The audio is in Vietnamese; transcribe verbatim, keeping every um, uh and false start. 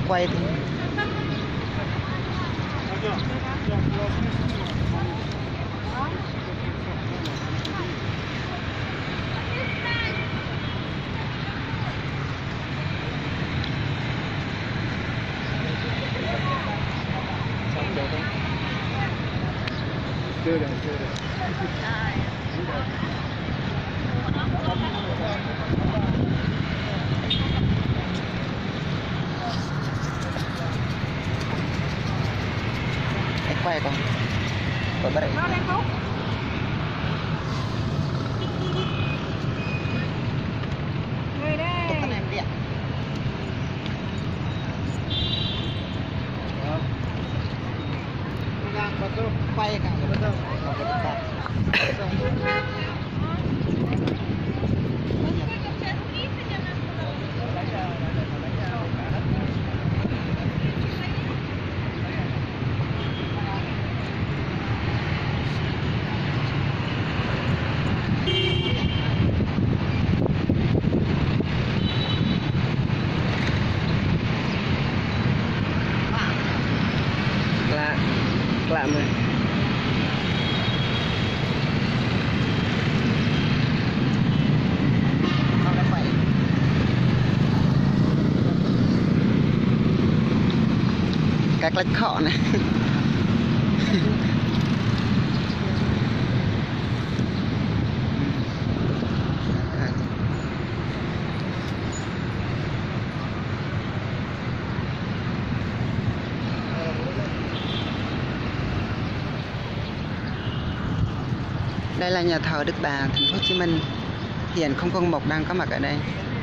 quay thì chưa được chưa được anh quay con còn bắt nó đang hút người đây tụt con em điện quay cả cái đâu lạ lạ mà các lách khọ này đây là nhà thờ Đức Bà, thành phố Hồ Chí Minh. Hiện không Quân Mộc đang có mặt ở đây.